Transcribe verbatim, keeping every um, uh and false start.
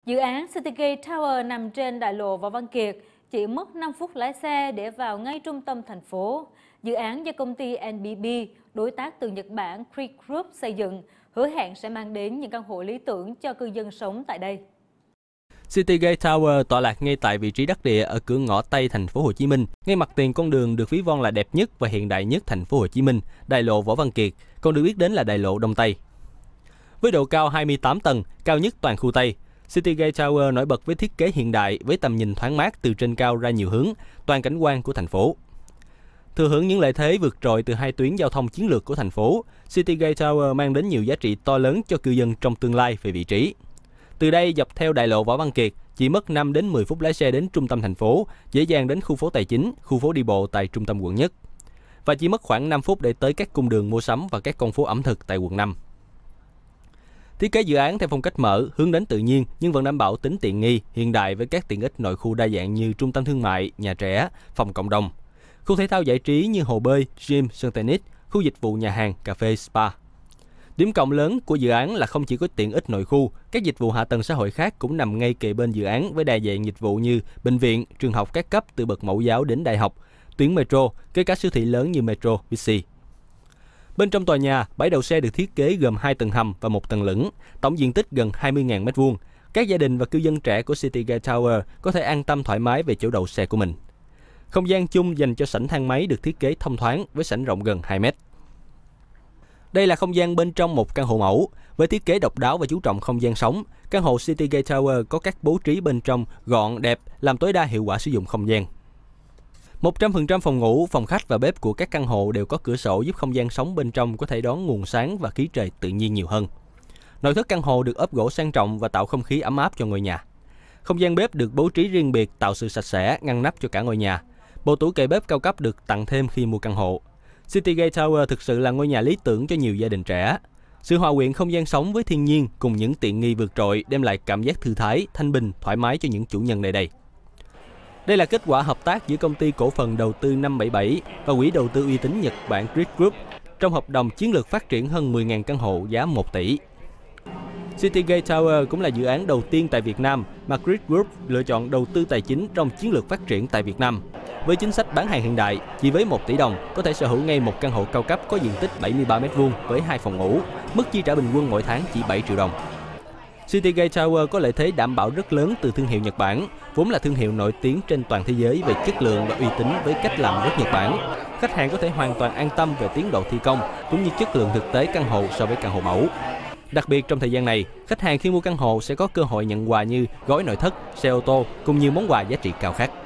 Dự án Citygate Tower nằm trên đại lộ Võ Văn Kiệt, chỉ mất năm phút lái xe để vào ngay trung tâm thành phố. Dự án do công ty en bê bê, đối tác từ Nhật Bản Creek Group xây dựng, hứa hẹn sẽ mang đến những căn hộ lý tưởng cho cư dân sống tại đây. Citygate Tower tọa lạc ngay tại vị trí đắc địa ở cửa ngõ Tây thành phố Hồ Chí Minh, ngay mặt tiền con đường được ví von là đẹp nhất và hiện đại nhất thành phố Hồ Chí Minh, đại lộ Võ Văn Kiệt, còn được biết đến là đại lộ Đông Tây. Với độ cao hai mươi tám tầng, cao nhất toàn khu Tây, Citygate Tower nổi bật với thiết kế hiện đại với tầm nhìn thoáng mát từ trên cao ra nhiều hướng, toàn cảnh quan của thành phố. Thừa hưởng những lợi thế vượt trội từ hai tuyến giao thông chiến lược của thành phố, Citygate Tower mang đến nhiều giá trị to lớn cho cư dân trong tương lai về vị trí. Từ đây, dọc theo đại lộ Võ Văn Kiệt, chỉ mất năm đến mười phút lái xe đến trung tâm thành phố, dễ dàng đến khu phố tài chính, khu phố đi bộ tại trung tâm quận nhất. Và chỉ mất khoảng năm phút để tới các cung đường mua sắm và các con phố ẩm thực tại quận năm. Thiết kế dự án theo phong cách mở, hướng đến tự nhiên nhưng vẫn đảm bảo tính tiện nghi, hiện đại với các tiện ích nội khu đa dạng như trung tâm thương mại, nhà trẻ, phòng cộng đồng, khu thể thao giải trí như hồ bơi, gym, sân tennis, khu dịch vụ nhà hàng, cà phê, spa. Điểm cộng lớn của dự án là không chỉ có tiện ích nội khu, các dịch vụ hạ tầng xã hội khác cũng nằm ngay kề bên dự án với đa dạng dịch vụ như bệnh viện, trường học các cấp từ bậc mẫu giáo đến đại học, tuyến metro, kể cả siêu thị lớn như Metro, Bixi. Bên trong tòa nhà, bãi đậu xe được thiết kế gồm hai tầng hầm và một tầng lửng, tổng diện tích gần hai mươi nghìn mét vuông. Các gia đình và cư dân trẻ của Citygate Tower có thể an tâm thoải mái về chỗ đậu xe của mình. Không gian chung dành cho sảnh thang máy được thiết kế thông thoáng với sảnh rộng gần hai mét. Đây là không gian bên trong một căn hộ mẫu. Với thiết kế độc đáo và chú trọng không gian sống, căn hộ Citygate Tower có các bố trí bên trong gọn, đẹp, làm tối đa hiệu quả sử dụng không gian. một trăm phần trăm phòng ngủ, phòng khách và bếp của các căn hộ đều có cửa sổ giúp không gian sống bên trong có thể đón nguồn sáng và khí trời tự nhiên nhiều hơn. Nội thất căn hộ được ốp gỗ sang trọng và tạo không khí ấm áp cho ngôi nhà. Không gian bếp được bố trí riêng biệt tạo sự sạch sẽ, ngăn nắp cho cả ngôi nhà. Bộ tủ kệ bếp cao cấp được tặng thêm khi mua căn hộ. Citygate Tower thực sự là ngôi nhà lý tưởng cho nhiều gia đình trẻ. Sự hòa quyện không gian sống với thiên nhiên cùng những tiện nghi vượt trội đem lại cảm giác thư thái, thanh bình, thoải mái cho những chủ nhân nơi đây. Đây là kết quả hợp tác giữa công ty cổ phần đầu tư năm bảy bảy và quỹ đầu tư uy tín Nhật Bản Creek Group trong hợp đồng chiến lược phát triển hơn mười nghìn căn hộ giá một tỷ. Citygate Tower cũng là dự án đầu tiên tại Việt Nam mà Creek Group lựa chọn đầu tư tài chính trong chiến lược phát triển tại Việt Nam. Với chính sách bán hàng hiện đại, chỉ với một tỷ đồng có thể sở hữu ngay một căn hộ cao cấp có diện tích bảy mươi ba mét vuông với hai phòng ngủ, mức chi trả bình quân mỗi tháng chỉ bảy triệu đồng. Citygate Tower có lợi thế đảm bảo rất lớn từ thương hiệu Nhật Bản, vốn là thương hiệu nổi tiếng trên toàn thế giới về chất lượng và uy tín với cách làm rất Nhật Bản. Khách hàng có thể hoàn toàn an tâm về tiến độ thi công cũng như chất lượng thực tế căn hộ so với căn hộ mẫu. Đặc biệt trong thời gian này, khách hàng khi mua căn hộ sẽ có cơ hội nhận quà như gói nội thất, xe ô tô cùng nhiều món quà giá trị cao khác.